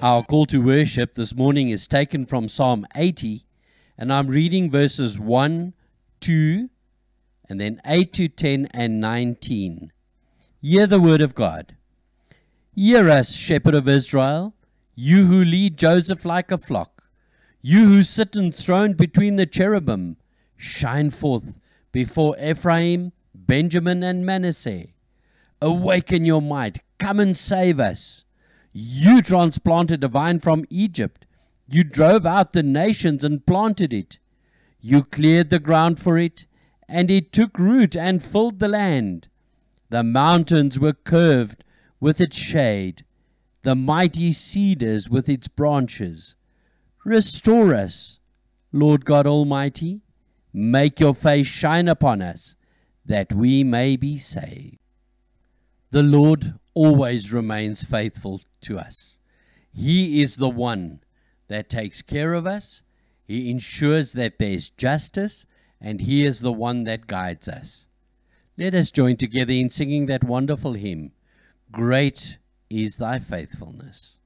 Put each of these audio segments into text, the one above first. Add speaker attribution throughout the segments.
Speaker 1: Our call to worship this morning is taken from Psalm 80, and I'm reading verses 1, 2, and then 8 to 10 and 19. Hear the word of God. Hear us, shepherd of Israel, you who lead Joseph like a flock, you who sit enthroned between the cherubim, shine forth before Ephraim, Benjamin, and Manasseh. Awaken your might, come and save us. You transplanted a vine from Egypt. You drove out the nations and planted it. You cleared the ground for it, and it took root and filled the land. The mountains were curved with its shade, the mighty cedars with its branches. Restore us, Lord God Almighty. Make your face shine upon us, that we may be saved. The Lord always remains faithful to us. He is the one that takes care of us. He ensures that there's justice, and He is the one that guides us. Let us join together in singing that wonderful hymn, Great is Thy Faithfulness.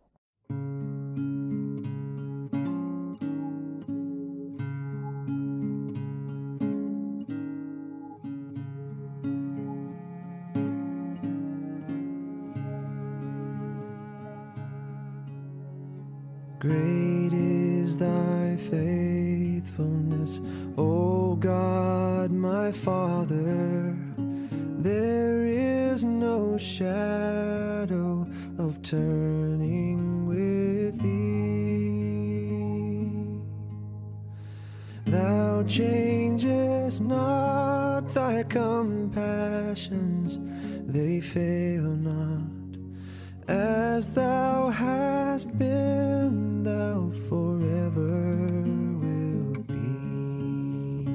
Speaker 2: Great is thy faithfulness, O God, my Father. There is no shadow of turning with thee. Thou changest not, thy compassions, they fail not. As thou hast been, thou forever wilt be.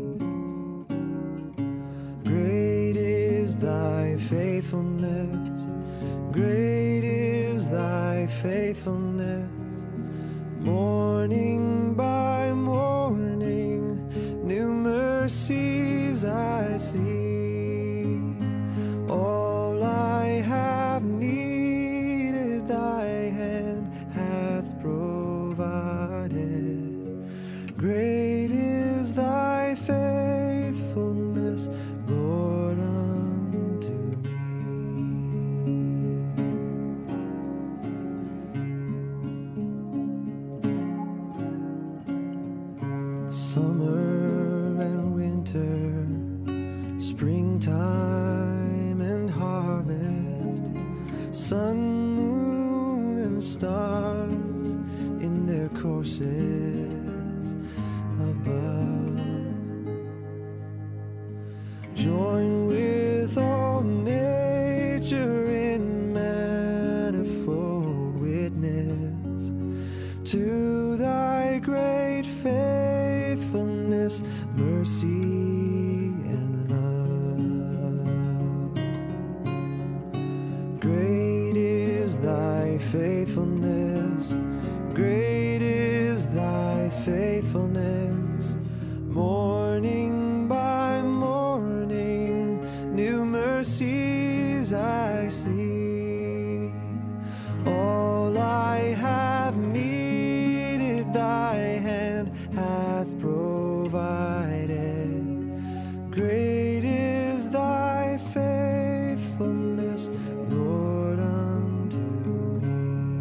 Speaker 2: Great is thy faithfulness, great is thy faithfulness. Morning by morning, new mercies I see. All I have needed, great is thy faithfulness, Lord, unto me. Summer and winter, springtime and harvest, sun, moon, and stars in their courses above, join with all nature in manifold witness to thy great faithfulness, mercy, and love. Great is thy faithfulness, great is thy faithfulness. Morning by morning, new mercies I see. All I have needed, thy hand hath provided. Great is thy faithfulness, Lord, unto me.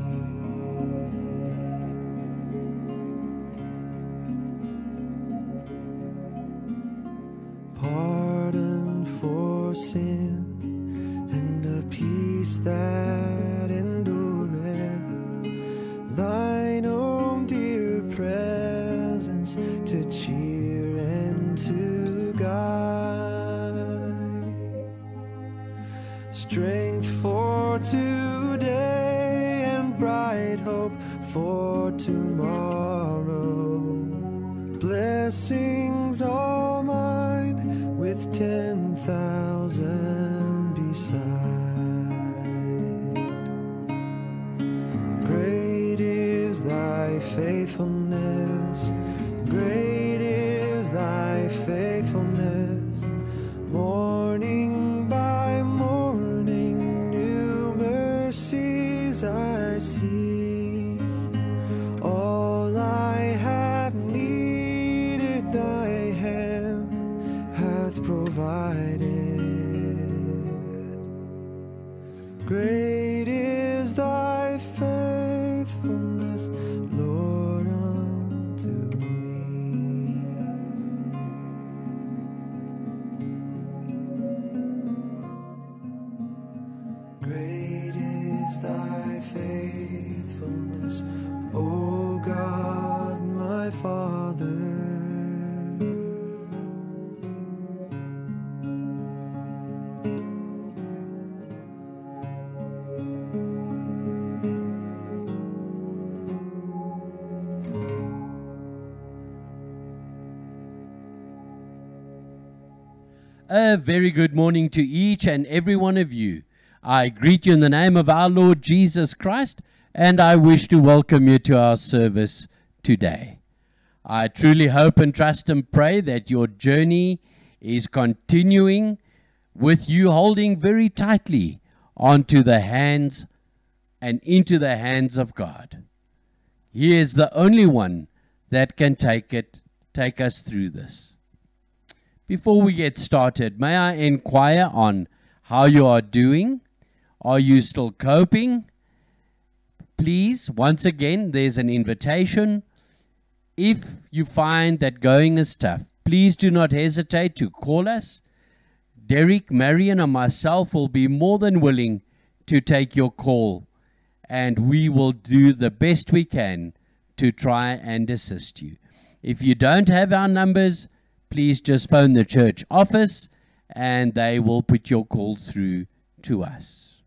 Speaker 2: Pardon for sin, and a peace that endureth, thine own dear presence to cheer and to guide, strength for today and bright hope for tomorrow, blessings all mine with 10,000 beside. Great is thy faithfulness, great is thy faithfulness. Morning by morning, new mercies I see. faithfulness, O God, my Father.
Speaker 1: A very good morning to each and every one of you. I greet you in the name of our Lord Jesus Christ, and I wish to welcome you to our service today. I truly hope and trust and pray that your journey is continuing with you holding very tightly onto the hands and into the hands of God. He is the only one that can take us through this. Before we get started, may I inquire on how you are doing? Are you still coping? Please, once again, there's an invitation. If you find that going is tough, please do not hesitate to call us. Derek, Marion, and myself will be more than willing to take your call, and we will do the best we can to try and assist you. If you don't have our numbers, please just phone the church office and they will put your call through to us.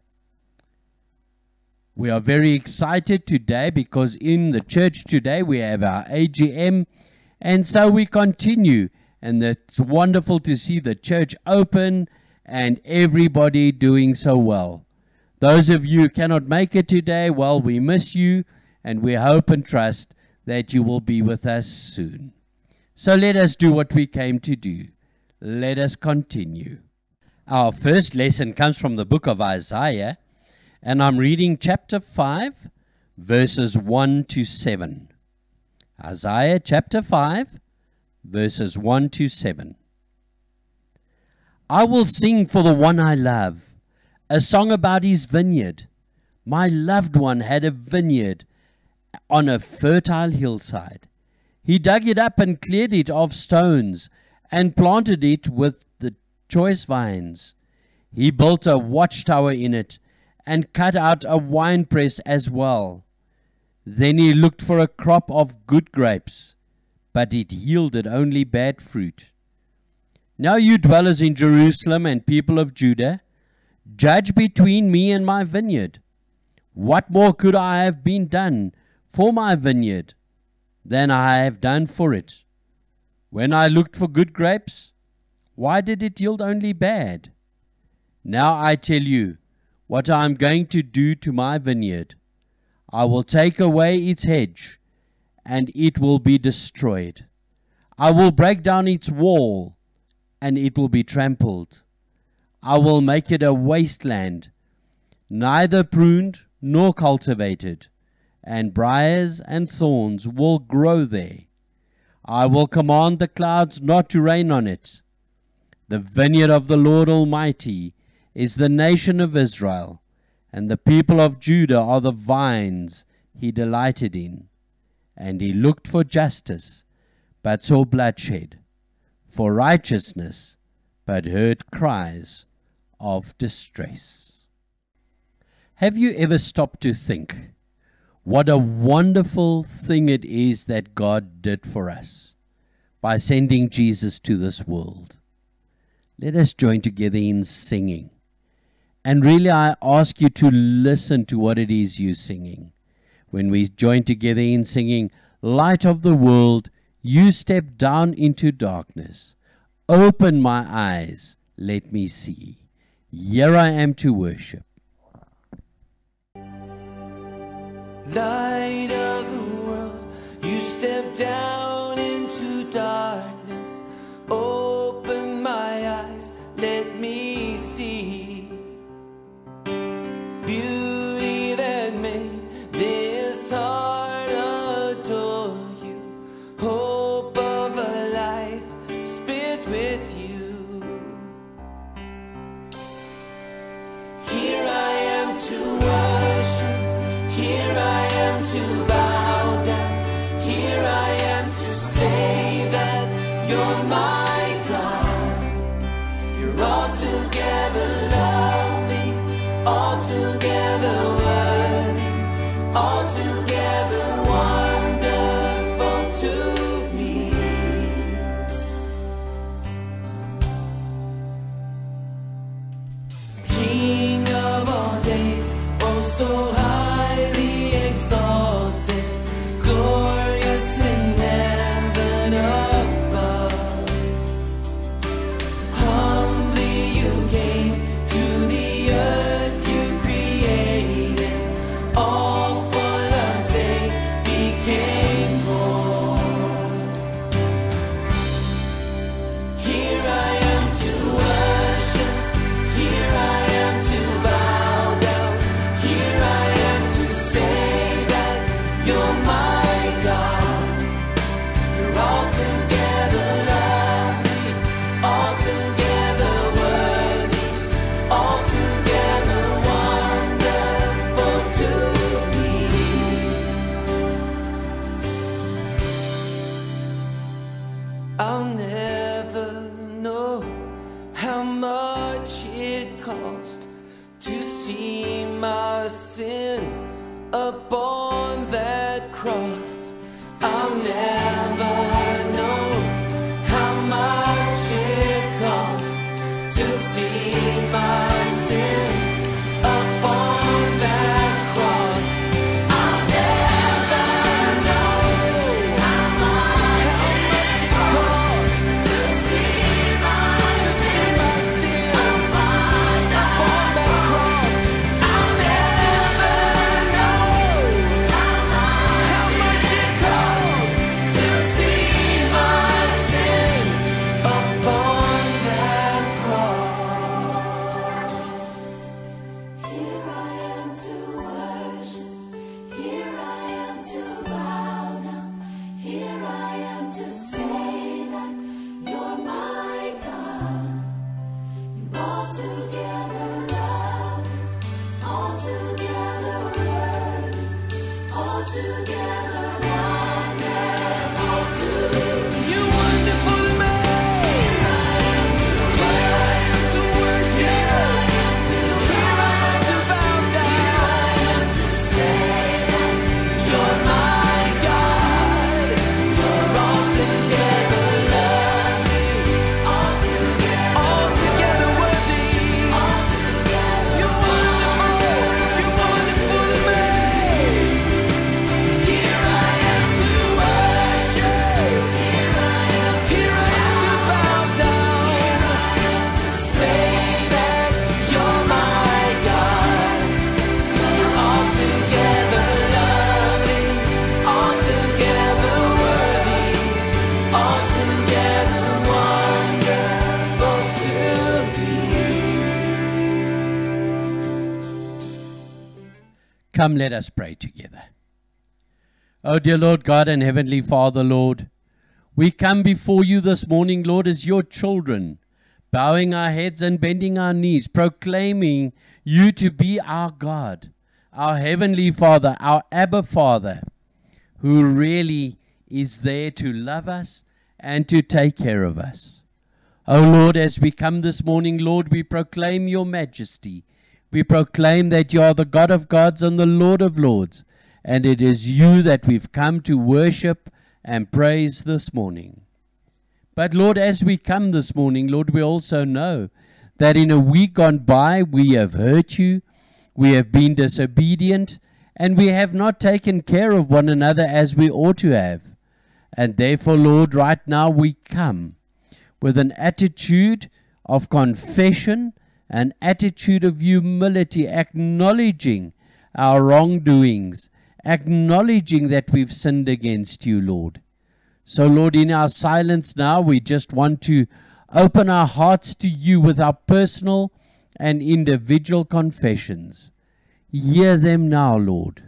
Speaker 1: We are very excited today because in the church today we have our AGM, and so we continue, and it's wonderful to see the church open and everybody doing so well. Those of you who cannot make it today, well, we miss you and we hope and trust that you will be with us soon. So let us do what we came to do. Let us continue. Our first lesson comes from the book of Isaiah, and I'm reading chapter 5, verses 1 to 7. Isaiah chapter 5, verses 1 to 7. I will sing for the one I love, a song about his vineyard. My loved one had a vineyard on a fertile hillside. He dug it up and cleared it of stones and planted it with the choice vines. He built a watchtower in it and cut out a winepress as well. Then he looked for a crop of good grapes, but it yielded only bad fruit. Now you dwellers in Jerusalem and people of Judah, judge between me and my vineyard. What more could I have been done for my vineyard than I have done for it? When I looked for good grapes, why did it yield only bad? Now I tell you what I am going to do to my vineyard. I will take away its hedge, and it will be destroyed. I will break down its wall, and it will be trampled. I will make it a wasteland, neither pruned nor cultivated, and briars and thorns will grow there. I will command the clouds not to rain on it. The vineyard of the Lord Almighty is the nation of Israel, and the people of Judah are the vines he delighted in. And he looked for justice, but saw bloodshed, for righteousness, but heard cries of distress. Have you ever stopped to think what a wonderful thing it is that God did for us by sending Jesus to this world? Let us join together in singing. And really, I ask you to listen to what it is you're singing. When we join together in singing, Light of the world, you step down into darkness. Open my eyes, let me see. Here I am to worship.
Speaker 3: Light of the world, you step down into darkness. Open my eyes, let me see. Beauty that made this heart adore you. Hope of a life spent with you. Here I am to worship. Here I am to bow down. Here I am to say that you're my God. You're altogether lovely, altogether worthy, altogether upon that cross. I'll never know how much it costs to see my sin upon that cross. I'll never know how much it costs to see my sin upon that cross. I'll never know how much it costs to see my sin upon that cross.
Speaker 4: Here I am to worship, here I am to bow down, here I am to say that you're my God. You're altogether lovely, altogether worthy, altogether wonderful to me.
Speaker 3: You're wonderful to me. Here I am to worship. Here I am to bow down.
Speaker 4: To say that
Speaker 3: You're my God. You're altogether lovely, altogether worthy. You're wonderful to me. Here I am to worship. Here I am to bow down. To say that you're my God. You're altogether lovely, altogether worthy, altogether wonderful to me.
Speaker 1: Come, let us pray together. Oh, dear Lord God and Heavenly Father, Lord, we come before you this morning, Lord, as your children, bowing our heads and bending our knees, proclaiming you to be our God, our Heavenly Father, our Abba Father, who really is there to love us and to take care of us. Oh, Lord, as we come this morning, Lord, we proclaim your majesty. We proclaim that you are the God of gods and the Lord of lords, and it is you that we've come to worship and praise this morning. But Lord, as we come this morning, Lord, we also know that in a week gone by we have hurt you, we have been disobedient, and we have not taken care of one another as we ought to have. And therefore, Lord, right now we come with an attitude of confession, an attitude of humility, acknowledging our wrongdoings, acknowledging that we've sinned against you, Lord. So, Lord, in our silence now, we just want to open our hearts to you with our personal and individual confessions. Hear them now, Lord.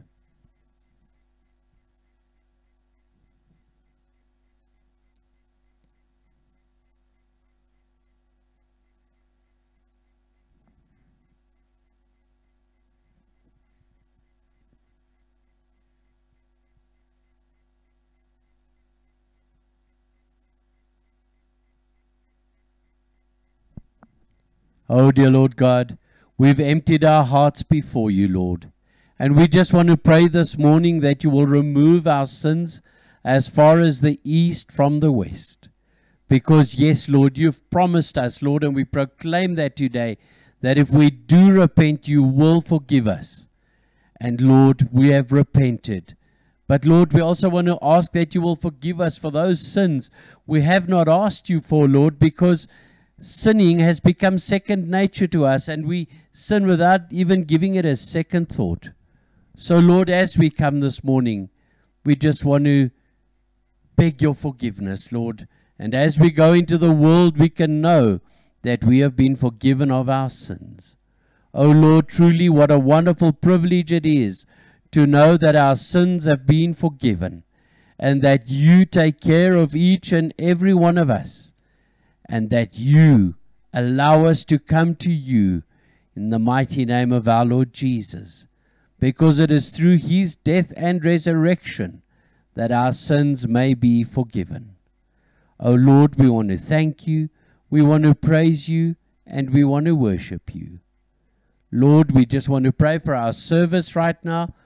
Speaker 1: Oh, dear Lord God, we've emptied our hearts before you, Lord. And we just want to pray this morning that you will remove our sins as far as the east from the west. Because, yes, Lord, you've promised us, Lord, and we proclaim that today, that if we do repent, you will forgive us. And, Lord, we have repented. But, Lord, we also want to ask that you will forgive us for those sins we have not asked you for, Lord, because sinning has become second nature to us, and we sin without even giving it a second thought. So, Lord, as we come this morning, we just want to beg your forgiveness, Lord. And as we go into the world, we can know that we have been forgiven of our sins. Oh, Lord, truly what a wonderful privilege it is to know that our sins have been forgiven and that you take care of each and every one of us, and that you allow us to come to you in the mighty name of our Lord Jesus, because it is through his death and resurrection that our sins may be forgiven. Oh Lord, we want to thank you, we want to praise you, and we want to worship you. Lord, we just want to pray for our service right now,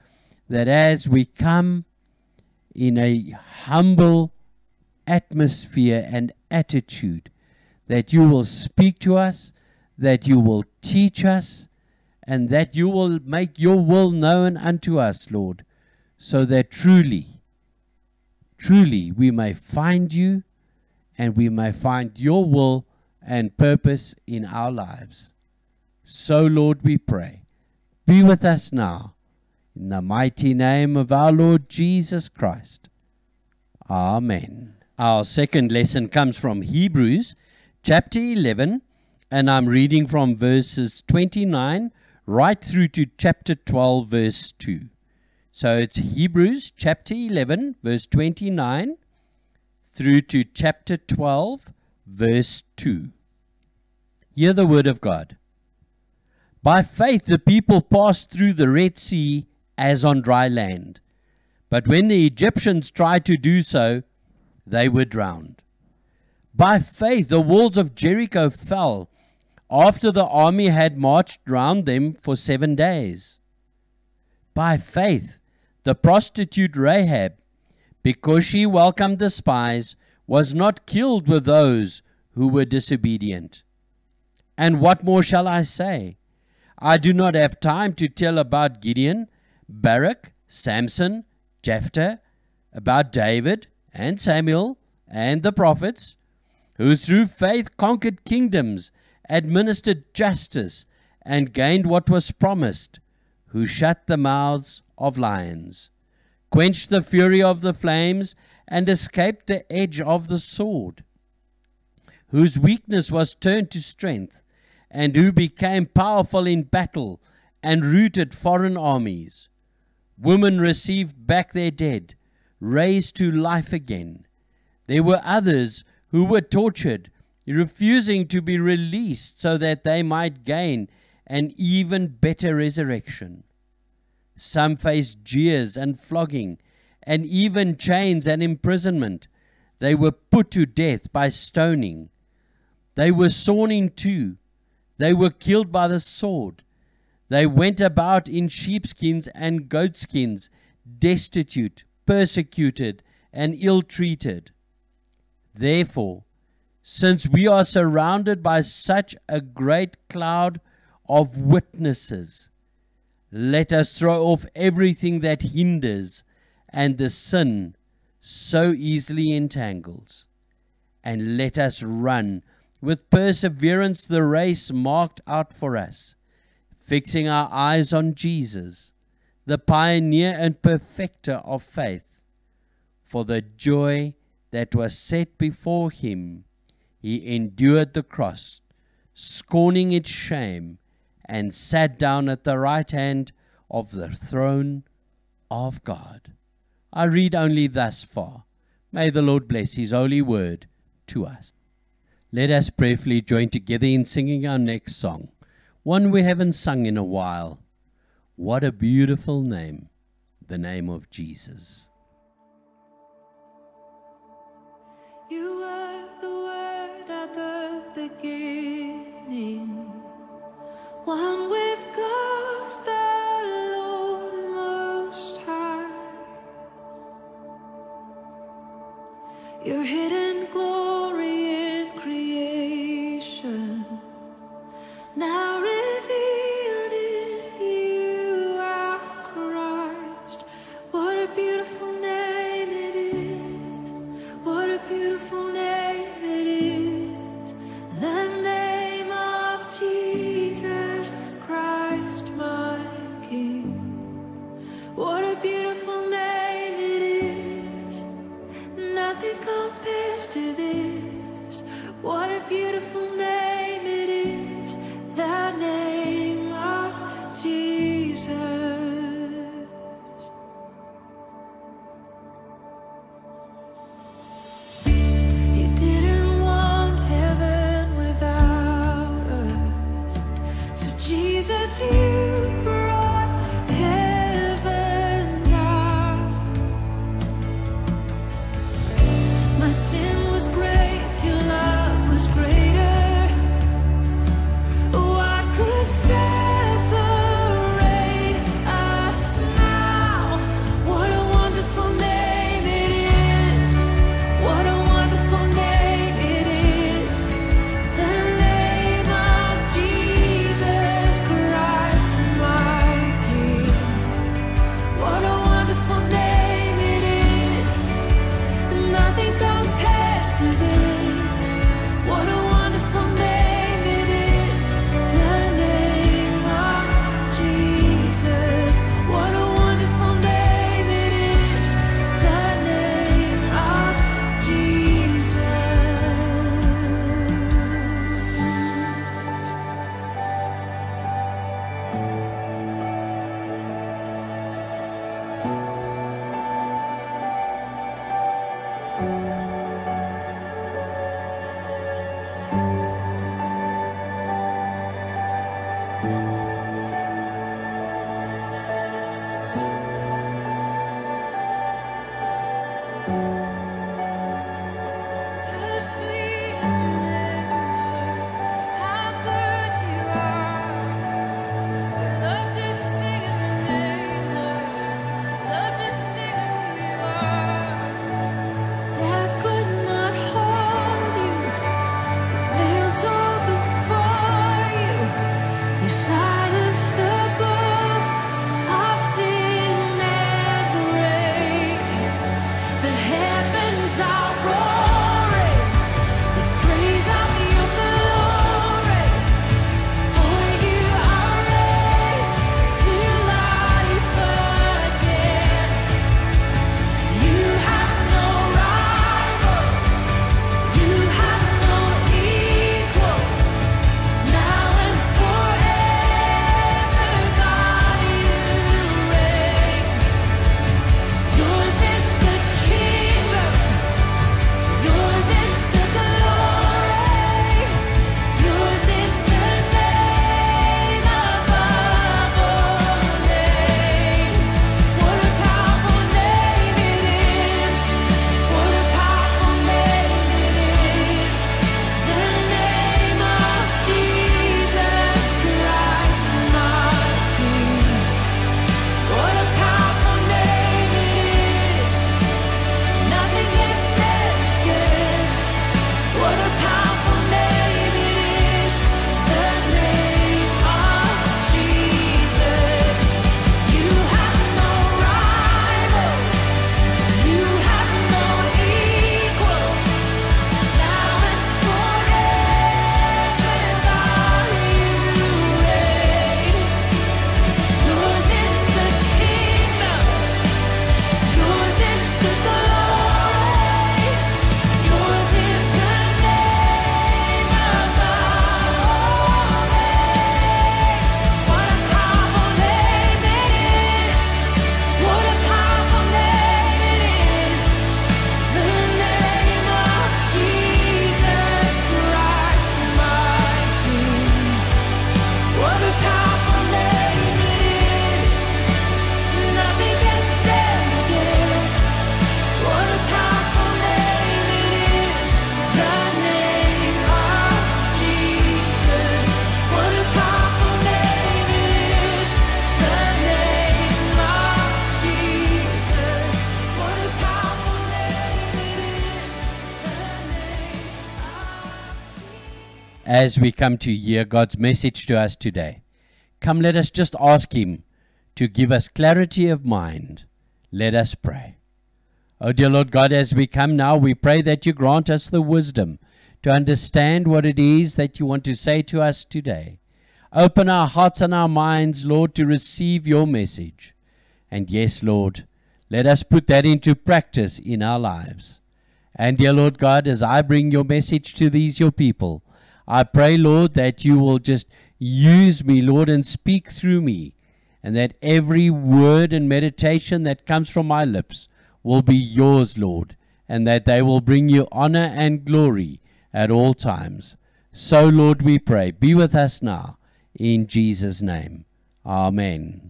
Speaker 1: that as we come in a humble atmosphere and attitude, that you will speak to us, that you will teach us, and that you will make your will known unto us, Lord, so that truly we may find you and we may find your will and purpose in our lives. So, Lord, we pray, be with us now, in the mighty name of our Lord Jesus Christ. Amen. Our second lesson comes from Hebrews chapter 11, and I'm reading from verses 29 right through to chapter 12, verse 2. So it's Hebrews chapter 11, verse 29 through to chapter 12, verse 2. Hear the word of God. By faith the people passed through the Red Sea as on dry land. But when the Egyptians tried to do so, they were drowned. By faith the walls of Jericho fell after the army had marched round them for 7 days. By faith the prostitute Rahab, because she welcomed the spies, was not killed with those who were disobedient. And what more shall I say? I do not have time to tell about Gideon, Barak, Samson, Jephthah, about David and Samuel and the prophets, who through faith conquered kingdoms, administered justice, and gained what was promised, who shut the mouths of lions, quenched the fury of the flames, and escaped the edge of the sword, whose weakness was turned to strength, and who became powerful in battle and routed foreign armies. Women received back their dead, raised to life again. There were others who were tortured, refusing to be released so that they might gain an even better resurrection. Some faced jeers and flogging, and even chains and imprisonment. They were put to death by stoning. They were sawn in two. They were killed by the sword. They went about in sheepskins and goatskins, destitute, persecuted, and ill-treated. Therefore, since we are surrounded by such a great cloud of witnesses, let us throw off everything that hinders and the sin so easily entangles, and let us run with perseverance the race marked out for us, fixing our eyes on Jesus, the pioneer and perfecter of faith. For the joy that was set before him, he endured the cross, scorning its shame, and sat down at the right hand of the throne of God. I read only thus far. May the Lord bless his holy word to us. Let us prayerfully join together in singing our next song, one we haven't sung in a while. What a beautiful name, the name of Jesus.
Speaker 4: You were the Word at the beginning, one with God the Lord Most High. Your hidden glory in creation, now revealed in you, our Christ. What a beautiful name it is. What a beautiful name it is. The name of Jesus Christ, my King. What a beautiful name it is. Nothing compares to this. What a beautiful name it is. The name of Jesus. You didn't want heaven without us, so Jesus, you brought heaven down. My sin was great, your love was greater.
Speaker 1: as we come to hear God's message to us today. Come, let us just ask Him to give us clarity of mind. Let us pray. Oh, dear Lord God, as we come now, we pray that you grant us the wisdom to understand what it is that you want to say to us today. Open our hearts and our minds, Lord, to receive your message. And yes, Lord, let us put that into practice in our lives. And dear Lord God, as I bring your message to these your people, I pray, Lord, that you will just use me, Lord, and speak through me, and that every word and meditation that comes from my lips will be yours, Lord, and that they will bring you honor and glory at all times. So, Lord, we pray, be with us now, in Jesus' name. Amen.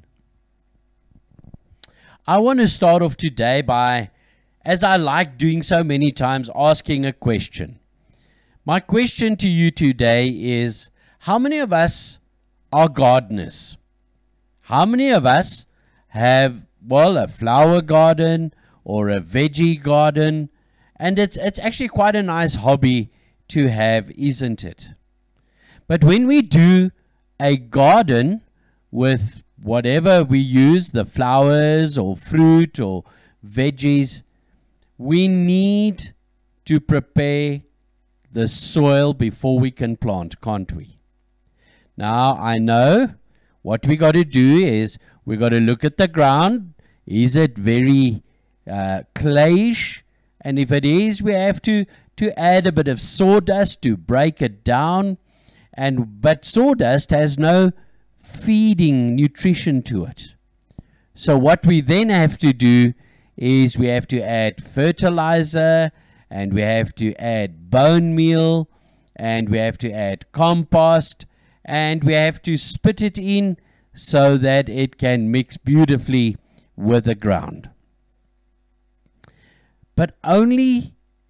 Speaker 1: I want to start off today by, as I like doing so many times, asking a question. My question to you today is, how many of us are gardeners? How many of us have, well, a flower garden or a veggie garden? And it's actually quite a nice hobby to have, isn't it? But when we do a garden with whatever we use, the flowers or fruit or veggies, we need to prepare the soil before we can plant, can't we? Now, I know what we got to do is we got to look at the ground. Is it very clayish? And if it is, we have to add a bit of sawdust to break it down. But sawdust has no feeding nutrition to it. So what we then have to do is we have to add fertilizer, and we have to add bone meal, and we have to add compost, and we have to spit it in so that it can mix beautifully with the ground. But only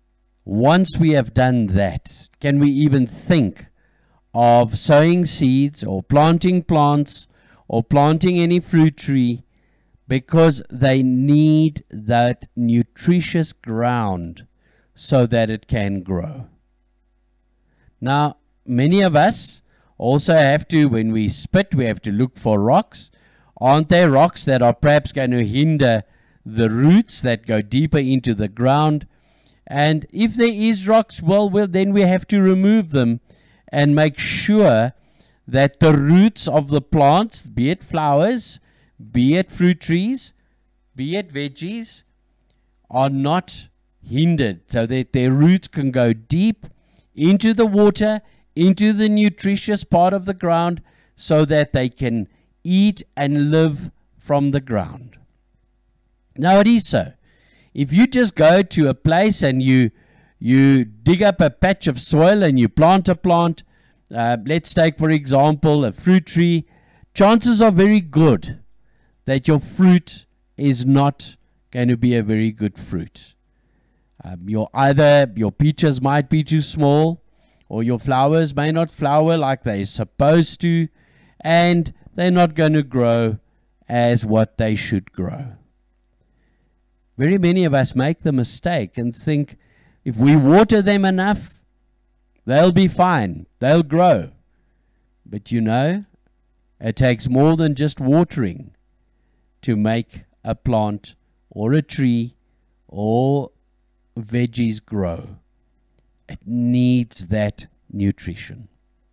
Speaker 1: once we have done that, can we even think of sowing seeds or planting plants or planting any fruit tree, because they need that nutritious ground so that it can grow. Now, many of us also have to, when we spit, we have to look for rocks. Aren't there rocks that are perhaps going to hinder the roots that go deeper into the ground? And if there is rocks, well, then we have to remove them and make sure that the roots of the plants, be it flowers, be it fruit trees, be it veggies, are not hindered, so that their roots can go deep into the water, into the nutritious part of the ground, so that they can eat and live from the ground. Now it is so. If you just go to a place and you dig up a patch of soil and you plant a plant, let's take for example a fruit tree, chances are very good that your fruit is not going to be a very good fruit. Either your peaches might be too small, or your flowers may not flower like they're supposed to, and they're not going to grow as what they should grow. Very many of us make the mistake and think if we water them enough, they'll be fine, they'll grow. But you know, it takes more than just watering to make a plant or a tree or veggies grow. It needs that nutrition.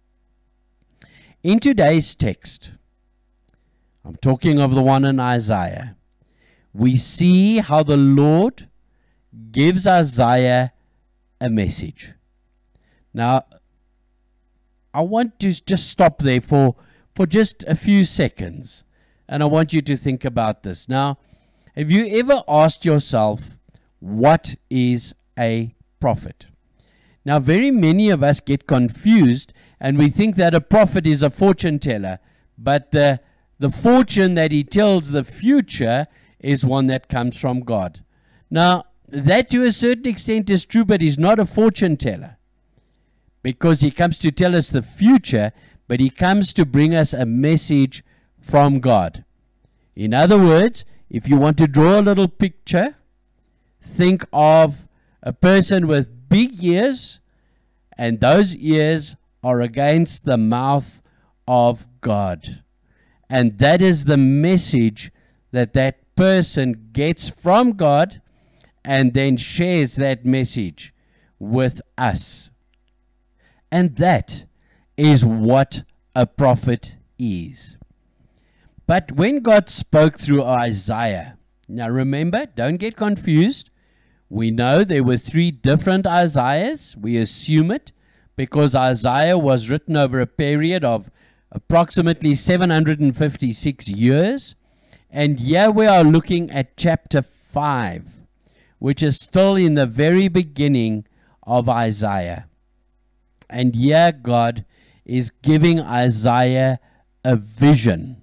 Speaker 1: In today's text, I'm talking of the one in Isaiah, we see how the Lord gives Isaiah a message. Now, I want to just stop there for just a few seconds. And I want you to think about this. Now, have you ever asked yourself, what is a prophet? Now, very many of us get confused and we think that a prophet is a fortune teller. But the fortune that he tells the future is one that comes from God. Now, that to a certain extent is true, but he's not a fortune teller, because he comes to tell us the future, but he comes to bring us a message from God. In other words, if you want to draw a little picture, think of a person with big ears, and those ears are against the mouth of God. And that is the message that person gets from God, and then shares that message with us. And that is what a prophet is. But when God spoke through Isaiah, now remember, don't get confused. We know there were 3 different Isaiahs. We assume it because Isaiah was written over a period of approximately 756 years. And here we are looking at chapter 5, which is still in the very beginning of Isaiah. And here God is giving Isaiah a vision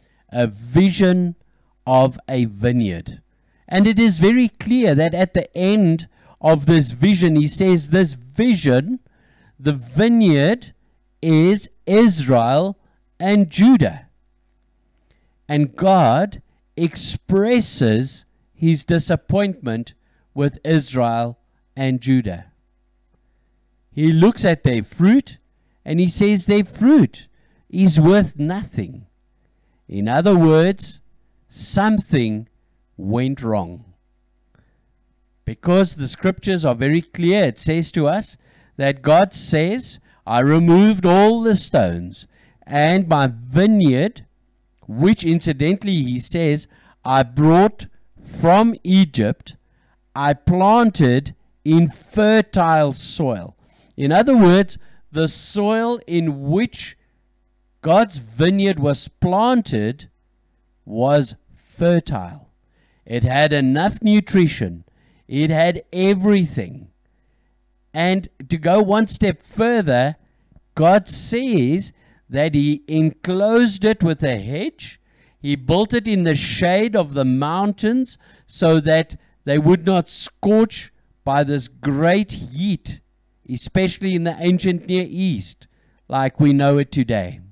Speaker 1: of a vineyard. And it is very clear that at the end of this vision, he says this vision, the vineyard, is Israel and Judah. And God expresses his disappointment with Israel and Judah. He looks at their fruit and he says their fruit is worth nothing. In other words, something went wrong. Because the scriptures are very clear, it says to us that God says, I removed all the stones, and my vineyard, which incidentally he says, I brought from Egypt, I planted in fertile soil. In other words, the soil in which God's vineyard was planted was fertile. It had enough nutrition. It had everything. And to go one step further, God says that he enclosed it with a hedge. He built it in the shade of the mountains so that they would not scorch by this great heat, especially in the ancient Near East, like we know it today.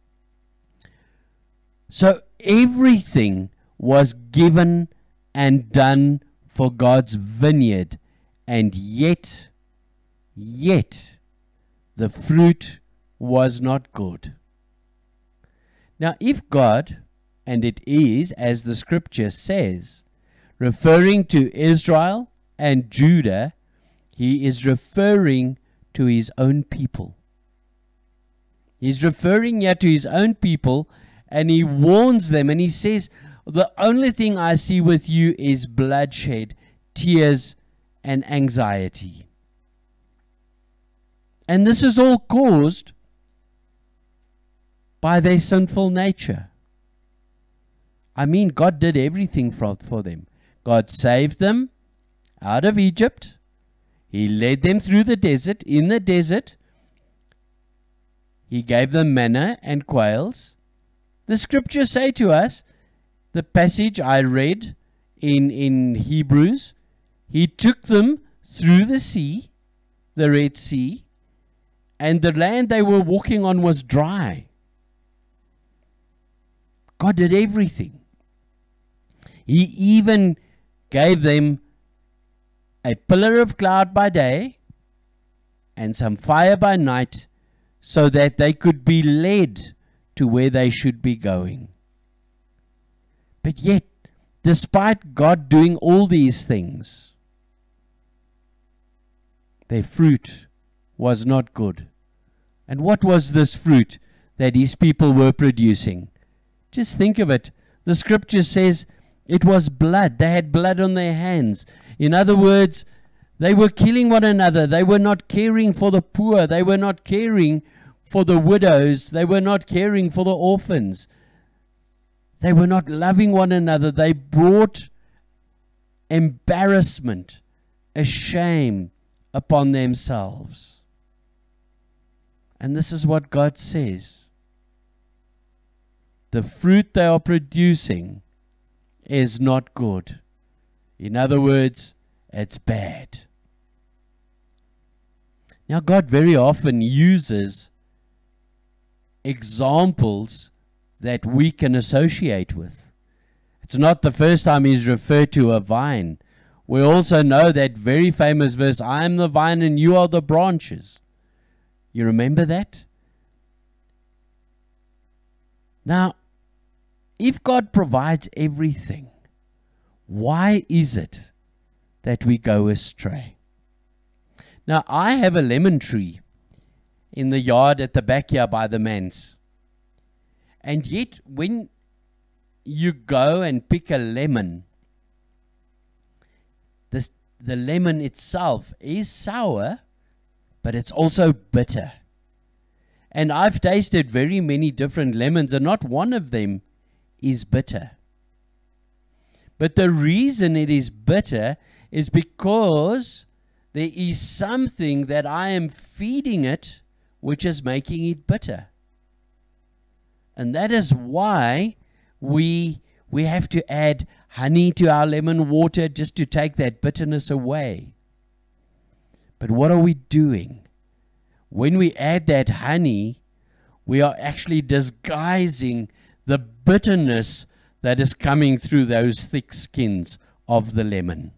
Speaker 1: So everything was given and done for God's vineyard, and yet the fruit was not good. Now, if God, and it is, as the scripture says, referring to Israel and Judah, he is referring to his own people. He's referring here to his own people, and he warns them, and he says, the only thing I see with you is bloodshed, tears, and anxiety. And this is all caused by their sinful nature. I mean, God did everything for them. God saved them out of Egypt. He led them through the desert. In the desert, he gave them manna and quails. The scriptures say to us, the passage I read in Hebrews, he took them through the sea, the Red Sea, and the land they were walking on was dry. God did everything. He even gave them a pillar of cloud by day and some fire by night, so that they could be led to where they should be going. But yet, despite God doing all these things, their fruit was not good. And what was this fruit that his people were producing? Just think of it. The scripture says it was blood. They had blood on their hands. In other words, they were killing one another. They were not caring for the poor. They were not caring for the widows. They were not caring for the orphans. They were not loving one another. They brought embarrassment, a shame upon themselves. And this is what God says. The fruit they are producing is not good. In other words, it's bad. Now, God very often uses examples that we can associate with. It's not the first time he's referred to a vine. We also know that very famous verse, I am the vine and you are the branches. You remember that? Now, if God provides everything, why is it that we go astray? Now, I have a lemon tree in the yard at the back here by the manse. And yet, when you go and pick a lemon, the lemon itself is sour, but it's also bitter. And I've tasted very many different lemons, and not one of them is bitter. But the reason it is bitter is because there is something that I am feeding it which is making it bitter. And that is why we have to add honey to our lemon water just to take that bitterness away. But what are we doing? When we add that honey, we are actually disguising the bitterness that is coming through those thick skins of the lemon.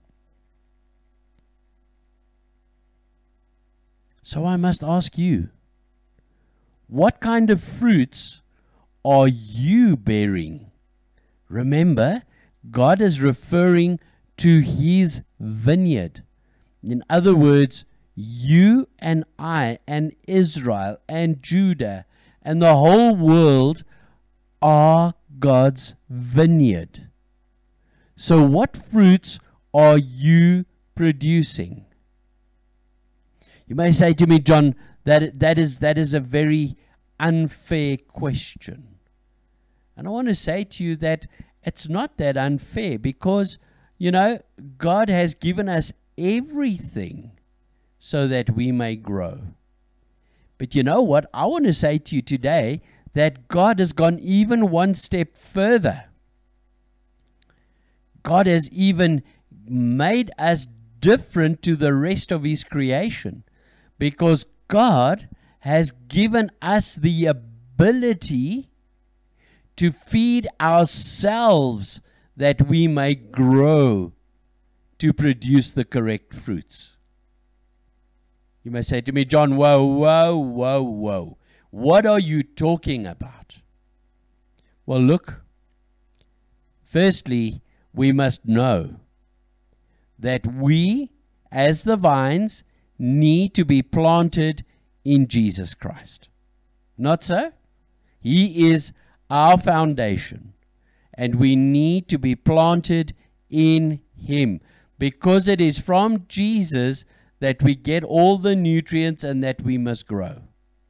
Speaker 1: So I must ask you, what kind of fruits are you bearing? Remember, God is referring to his vineyard. In other words, you and I and Israel and Judah and the whole world are God's vineyard. So what fruits are you producing? You may say to me, John, that is a very unfair question. And I want to say to you that it's not that unfair, because, you know, God has given us everything so that we may grow. But you know what? I want to say to you today that God has gone even one step further. God has even made us different to the rest of His creation, because God has given us the ability to feed ourselves that we may grow to produce the correct fruits. You may say to me, John, whoa, whoa, whoa, whoa. What are you talking about? Well, look. Firstly, we must know that we, as the vines, need to be planted in Jesus Christ. Not so? He is our foundation, and we need to be planted in Him, because it is from Jesus that we get all the nutrients and that we must grow.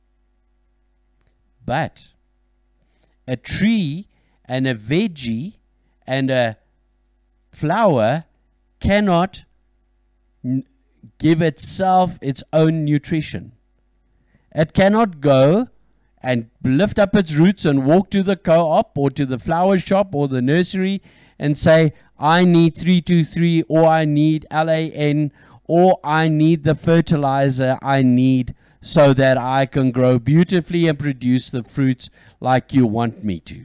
Speaker 1: But a tree and a veggie and a flower cannot give itself its own nutrition. It cannot go and lift up its roots and walk to the co-op or to the flower shop or the nursery and say, I need 323, or I need LAN, or I need the fertilizer I need so that I can grow beautifully and produce the fruits like you want me to.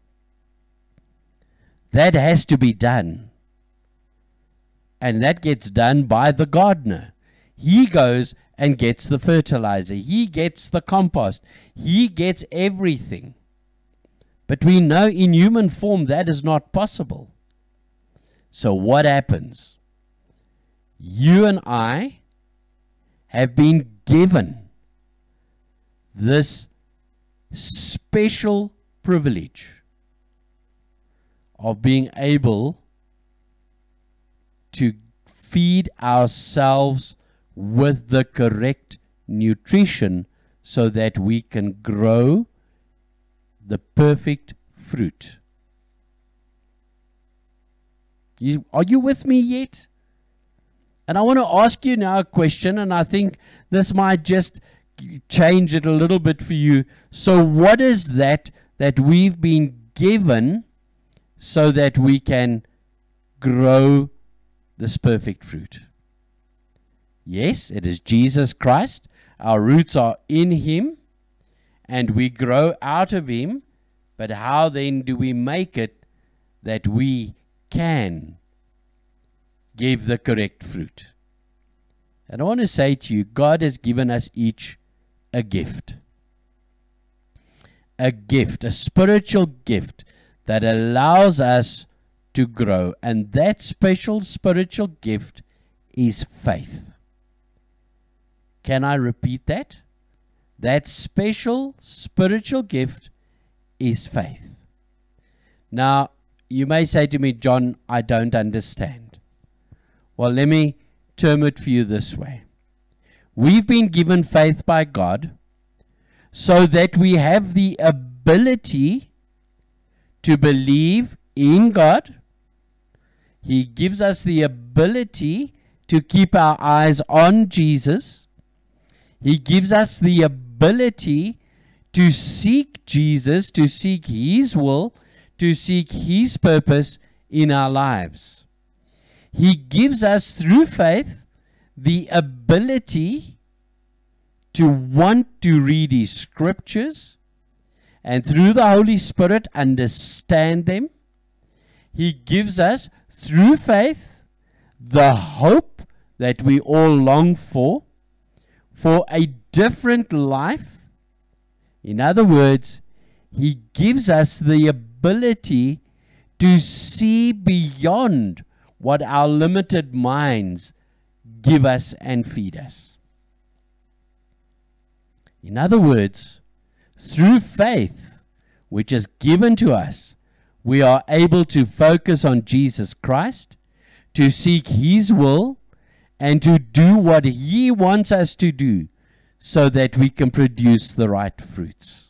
Speaker 1: That has to be done. And that gets done by the gardener. He goes and gets the fertilizer. He gets the compost. He gets everything. But we know in human form that is not possible. So what happens? You and I have been given this special privilege of being able to feed ourselves with the correct nutrition so that we can grow the perfect fruit. Are you with me yet? And I want to ask you now a question, and I think this might just change it a little bit for you. So what is that we've been given so that we can grow this perfect fruit? Yes, it is Jesus Christ. Our roots are in Him, and we grow out of Him. But how then do we make it that we can give the correct fruit? And I want to say to you, God has given us each a gift. A gift, a spiritual gift that allows us to grow. And that special spiritual gift is faith. Can I repeat that? That special spiritual gift is faith. Now, you may say to me, John, I don't understand. Well, let me term it for you this way. We've been given faith by God so that we have the ability to believe in God. He gives us the ability to keep our eyes on Jesus. He gives us the ability to seek Jesus, to seek His will, to seek His purpose in our lives. He gives us, through faith, the ability to want to read His scriptures and through the Holy Spirit understand them. He gives us, through faith, the hope that we all long for a different life. In other words, He gives us the ability to see beyond what our limited minds give us and feed us. In other words, through faith, which is given to us, we are able to focus on Jesus Christ, to seek His will, and to do what He wants us to do so that we can produce the right fruits.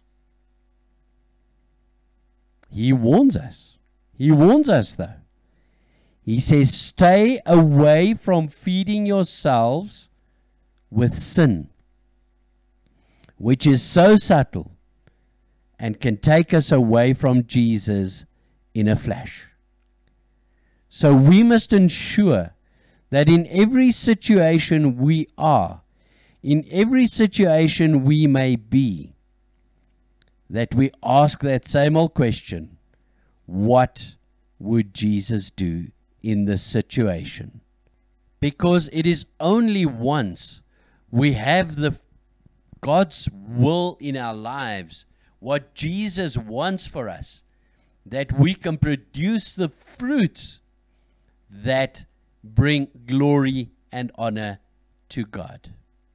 Speaker 1: He warns us. He warns us, though. He says, stay away from feeding yourselves with sin, which is so subtle and can take us away from Jesus in a flash. So we must ensure that in every situation we are, in every situation we may be, that we ask that same old question: what would Jesus do in this situation? Because it is only once we have God's will in our lives, what Jesus wants for us, that we can produce the fruits that bring glory and honor to God.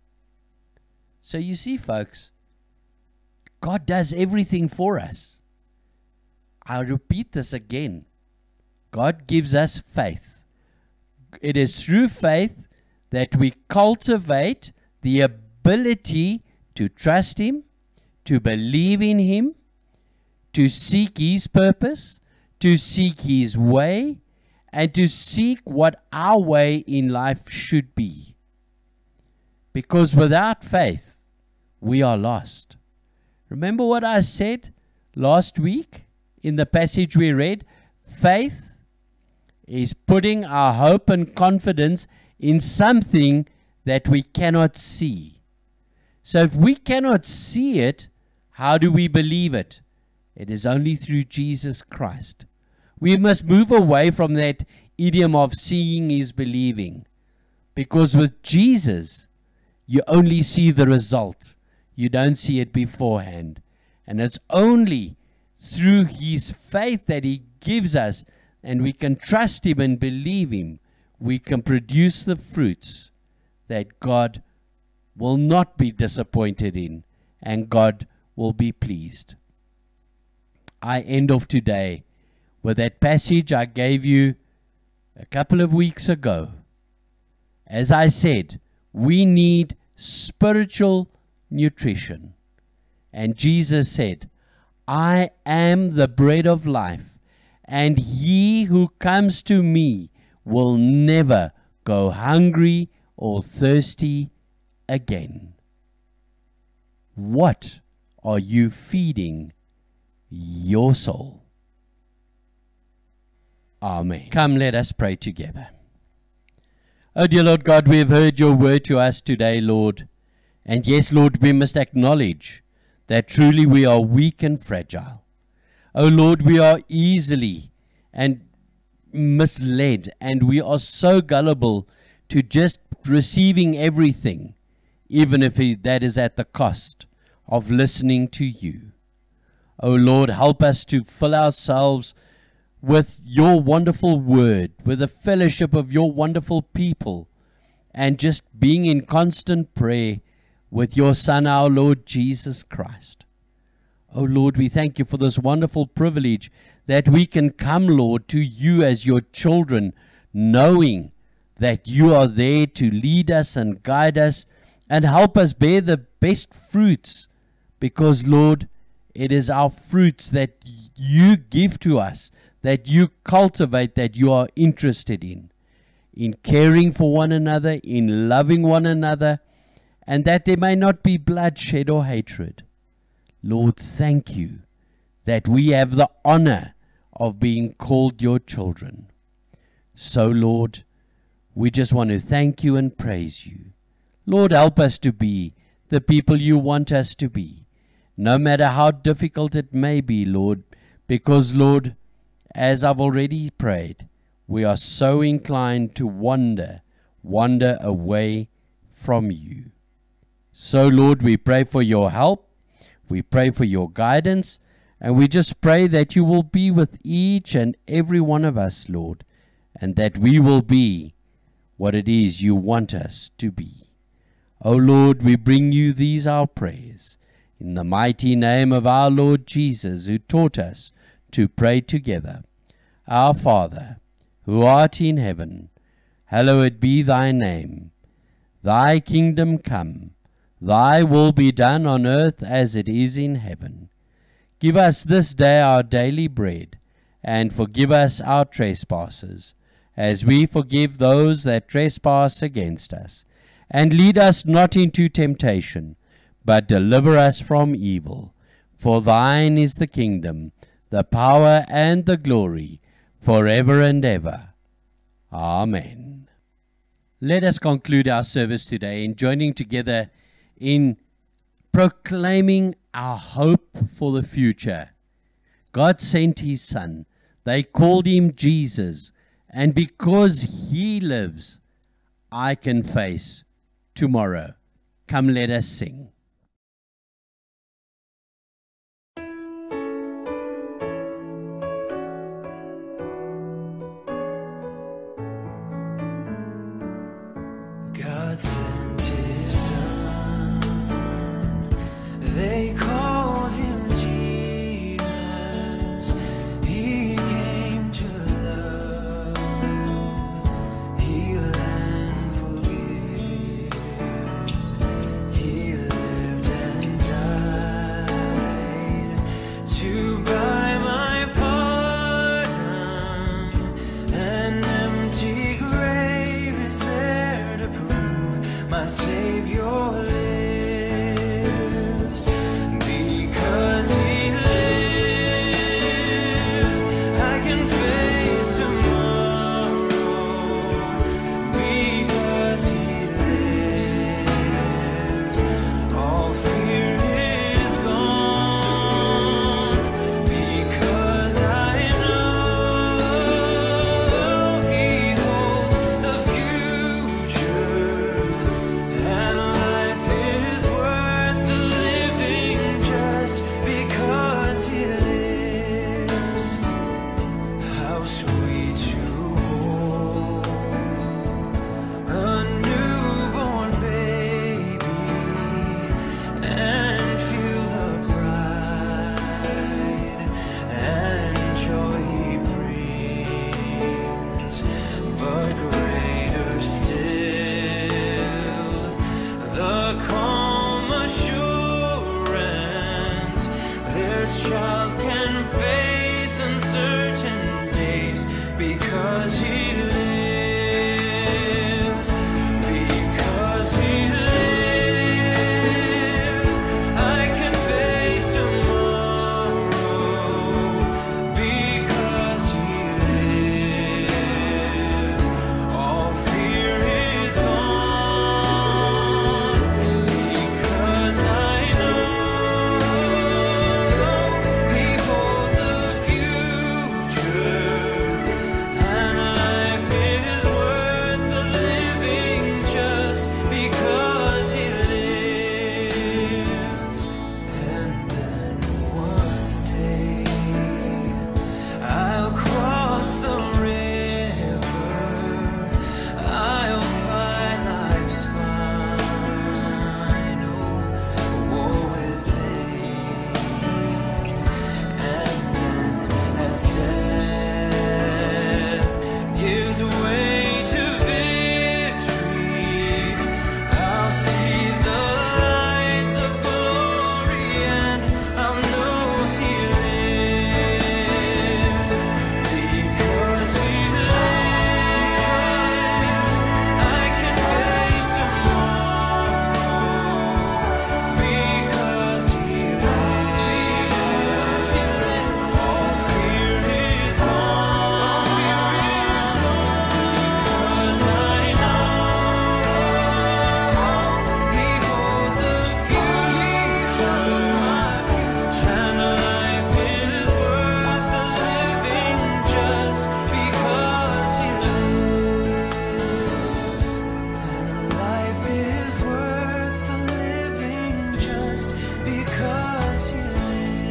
Speaker 1: So you see, folks, God does everything for us. I'll repeat this again. God gives us faith. It is through faith that we cultivate the ability to trust Him, to believe in Him, to seek His purpose, to seek His way, and to seek what our way in life should be. Because without faith, we are lost. Remember what I said last week in the passage we read? Faith is putting our hope and confidence in something that we cannot see. So if we cannot see it, how do we believe it? It is only through Jesus Christ. We must move away from that idiom of seeing is believing. Because with Jesus, you only see the result. You don't see it beforehand. And it's only through His faith that He gives us, and we can trust Him and believe Him, we can produce the fruits that God will not be disappointed in, and God will be pleased. I end off today with that passage I gave you a couple of weeks ago. As I said, we need spiritual nutrition. And Jesus said, I am the bread of life, and he who comes to me will never go hungry or thirsty again. What are you feeding your soul? Amen. Come, let us pray together. Oh, dear Lord God, we have heard your word to us today, Lord. And yes, Lord, we must acknowledge that truly we are weak and fragile. Oh, Lord, we are easily and misled, and we are so gullible to just receiving everything, even if that is at the cost of listening to you. Oh, Lord, help us to fill ourselves with your wonderful word, with the fellowship of your wonderful people, and just being in constant prayer with your Son, our Lord Jesus Christ. Oh Lord, we thank you for this wonderful privilege that we can come, Lord, to you as your children, knowing that you are there to lead us and guide us and help us bear the best fruits, because, Lord, it is our fruits that you give to us, that you cultivate, that you are interested in caring for one another, in loving one another, and that there may not be bloodshed or hatred. Lord, thank you that we have the honor of being called your children. So, Lord, we just want to thank you and praise you. Lord, help us to be the people you want us to be, no matter how difficult it may be, Lord, because, Lord, as I've already prayed, we are so inclined to wander away from you. So, Lord, we pray for your help, we pray for your guidance, and we just pray that you will be with each and every one of us, Lord, and that we will be what it is you want us to be. O Lord, we bring you these our prayers in the mighty name of our Lord Jesus, who taught us to pray together. Our Father, who art in heaven, hallowed be thy name. Thy kingdom come, thy will be done on earth as it is in heaven. Give us this day our daily bread, and forgive us our trespasses, as we forgive those that trespass against us. And lead us not into temptation, but deliver us from evil. For thine is the kingdom, the power, and the glory, forever and ever. Amen. Let us conclude our service today in joining together in proclaiming our hope for the future. God sent his Son. They called him Jesus. And because he lives, I can face tomorrow. Come, let us sing.
Speaker 3: God sent his Son. They called him Jesus. He came to love, heal and forgive. He lived and died to buy my pardon. An empty grave is there to prove my Savior lives. Because he lives, I can face tomorrow. Because he lives, all fear is gone. Because I know he holds the future, and life is worth the living just because he lives. How sweet to hold a newborn baby and feel the pride and joy he brings. But greater still, the calm assurance this child can face uncertain days because he lives. Because he lives, I can face tomorrow. Because he lives, all fear is gone. Because I know he holds a future, and life is worth the living just because he lives. And then one day I'll cross the river, I'll find life's final war with pain. And then as death gives way to victory, I'll see the lights of glory, and I'll know he lives. Because he lives, I can face tomorrow. Because he lives, all fear is gone. Because I know he holds a future, and life is worth the living just because he lives. And life is worth the living just because he lives.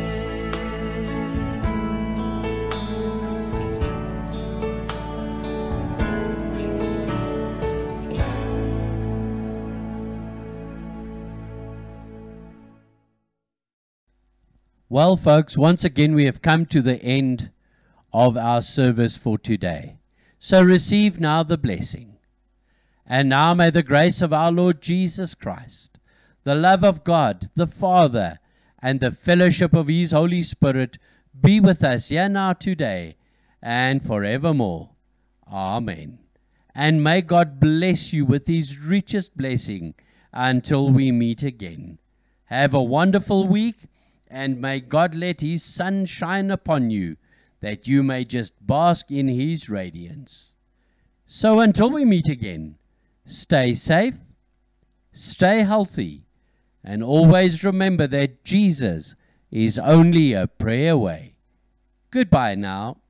Speaker 1: Well, folks, once again we have come to the end of our service for today. So receive now the blessing. And now may the grace of our Lord Jesus Christ, the love of God, the Father, and the fellowship of his Holy Spirit be with us here now today and forevermore. Amen. And may God bless you with his richest blessing until we meet again. Have a wonderful week, and may God let his sun shine upon you, that you may just bask in his radiance. So until we meet again, stay safe, stay healthy, and always remember that Jesus is only a prayer away. Goodbye now.